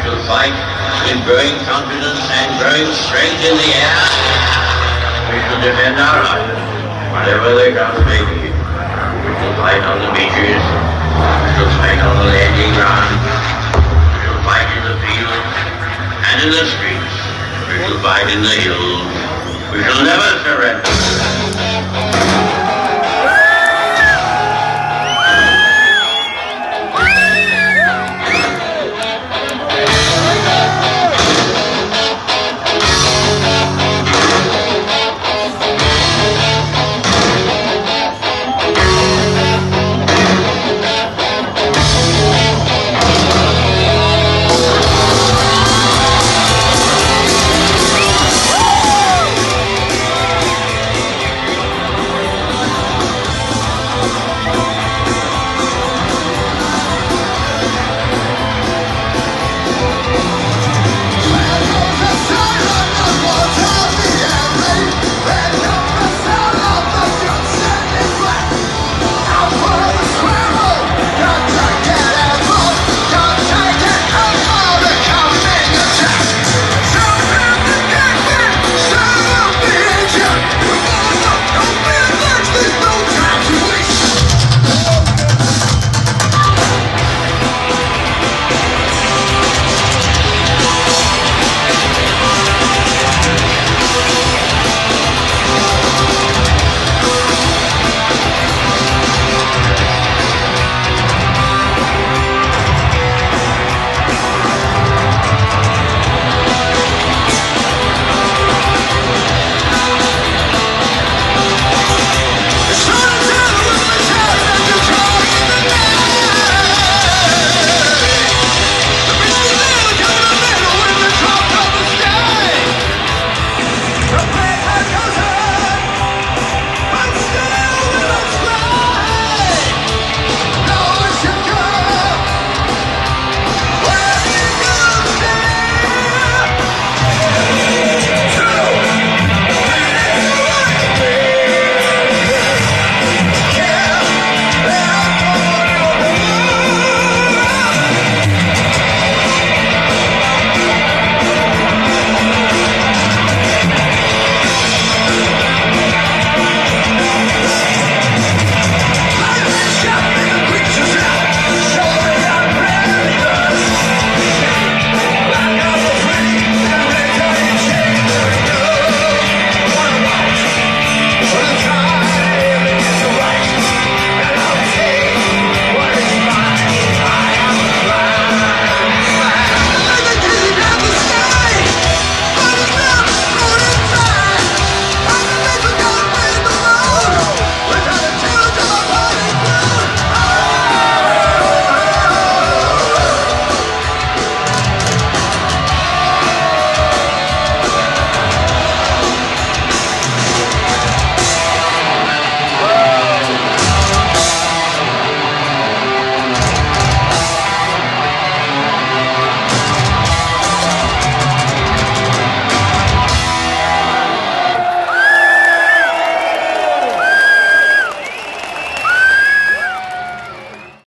shall fight with growing confidence and growing strength in the air. We shall defend our island, whatever the ground may be. We shall fight on the beaches. We shall fight on the landing ground. We shall fight in the fields and in the streets. We shall fight in the hills. We shall never surrender.